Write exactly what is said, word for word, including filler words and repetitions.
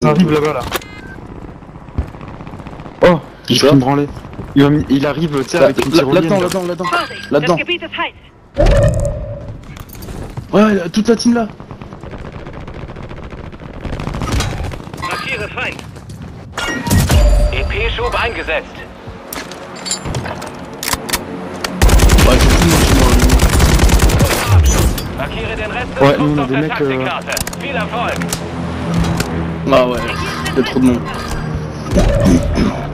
Ça arrive là-bas là. Oh, il fait me branler. Il, va, il arrive, tu sais, avec une tyrolienne. Là-dedans, là-dedans, là-dedans. Là-dedans. Ouais, ouais, toute la team là. Markiere Feind. E P-Schub eingesetzt. Ouais, j'ai tout le monde chez moi. Markiere den Rest des Ouais, Trupps nous, on a auf des der mecs, euh... Taktikkarte. Viel Erfolg. Ah ouais, il y a trop de monde.